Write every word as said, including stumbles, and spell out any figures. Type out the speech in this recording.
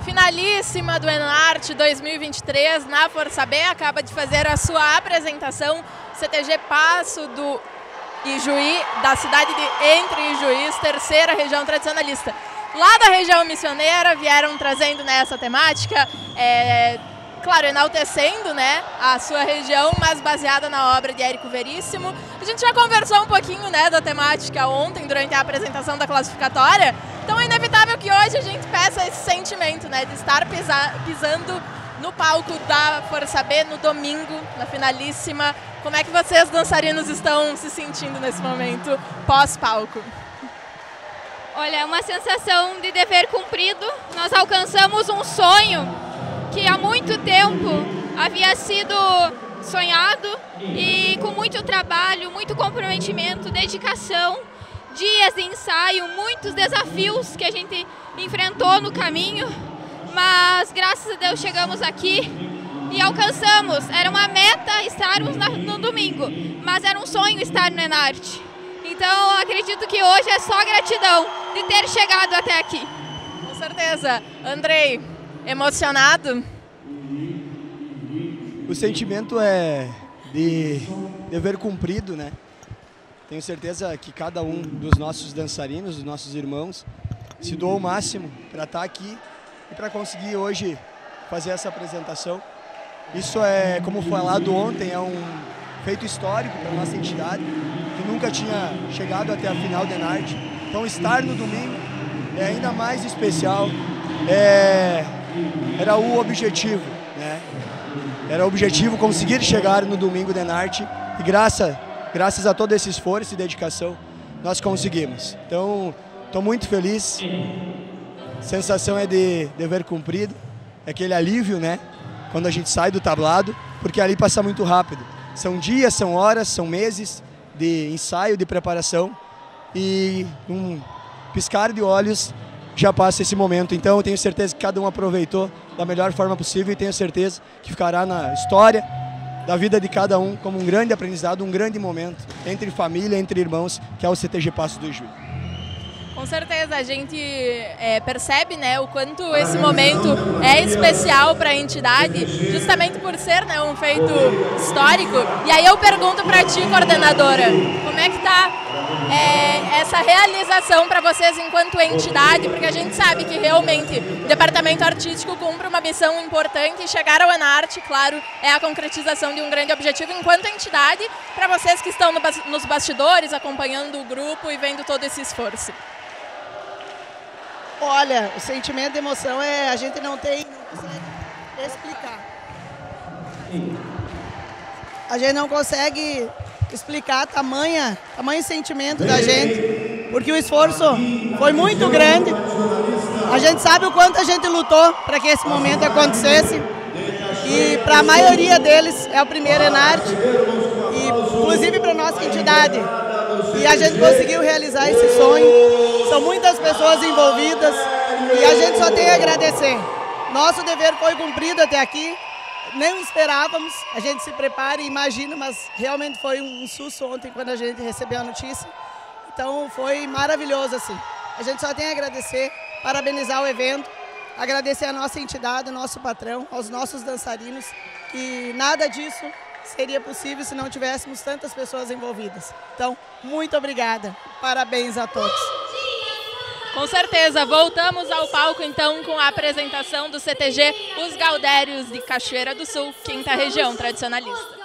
finalíssima do Enarte dois mil e vinte e três na Força B, acaba de fazer a sua apresentação, C T G Passo do Ijuí, da cidade de Entre Ijuís, terceira região tradicionalista. Lá da região missioneira vieram trazendo nessa temática, é, claro, enaltecendo, né, a sua região, mas baseada na obra de Érico Veríssimo. A gente já conversou um pouquinho, né, da temática ontem, durante a apresentação da classificatória, então é inevitável que hoje a gente peça esse sentimento, né, de estar pisa pisando no palco da Força B no domingo, na finalíssima. Como é que vocês, dançarinos, estão se sentindo nesse momento pós-palco? Olha, é uma sensação de dever cumprido. Nós alcançamos um sonho que há muito tempo havia sido sonhado e com muito trabalho, muito comprometimento, dedicação, dias de ensaio, muitos desafios que a gente enfrentou no caminho, mas graças a Deus chegamos aqui e alcançamos. Era uma meta estarmos no domingo, mas era um sonho estar no Enarte. Então acredito que hoje é só gratidão de ter chegado até aqui. Com certeza. Andrei, emocionado? O sentimento é de dever cumprido, né? Tenho certeza que cada um dos nossos dançarinos, dos nossos irmãos, se doou o máximo para estar aqui e para conseguir hoje fazer essa apresentação. Isso é, como falado ontem, é um feito histórico para a nossa entidade, que nunca tinha chegado até a final do Enarte. Então estar no domingo é ainda mais especial. É, era o objetivo, né? Era o objetivo conseguir chegar no domingo do Enarte e graças, graças a todo esse esforço e dedicação nós conseguimos. Então estou muito feliz. A sensação é de dever cumprido, é aquele alívio, né? Quando a gente sai do tablado, porque ali passa muito rápido. São dias, são horas, são meses de ensaio, de preparação e um piscar de olhos já passa esse momento. Então eu tenho certeza que cada um aproveitou da melhor forma possível e tenho certeza que ficará na história da vida de cada um como um grande aprendizado, um grande momento entre família, entre irmãos, que é o C T G Passo do Ijuí. Com certeza, a gente é, percebe, né, o quanto esse momento é especial para a entidade, justamente por ser, né, um feito histórico. E aí eu pergunto para ti, coordenadora, como é que está é, essa realização para vocês enquanto entidade? Porque a gente sabe que realmente o departamento artístico cumpre uma missão importante e chegar ao Enarte, claro, é a concretização de um grande objetivo enquanto entidade, para vocês que estão no, nos bastidores, acompanhando o grupo e vendo todo esse esforço. Olha, o sentimento de emoção é a gente não tem, não consegue explicar. A gente não consegue explicar tamanha, tamanho sentimento da gente, porque o esforço foi muito grande. A gente sabe o quanto a gente lutou para que esse momento acontecesse e para a maioria deles é o primeiro Enarte, e inclusive para a nossa entidade. E a gente conseguiu realizar esse sonho. São muitas pessoas envolvidas e a gente só tem a agradecer. Nosso dever foi cumprido até aqui, nem esperávamos, a gente se prepara e imagina, mas realmente foi um susto ontem quando a gente recebeu a notícia. Então foi maravilhoso assim. A gente só tem a agradecer, parabenizar o evento, agradecer a nossa entidade, o nosso patrão, aos nossos dançarinos, que nada disso seria possível se não tivéssemos tantas pessoas envolvidas. Então, muito obrigada. Parabéns a todos. Com certeza. Voltamos ao palco, então, com a apresentação do C T G Os Gaudérios de Cachoeira do Sul, quinta região tradicionalista.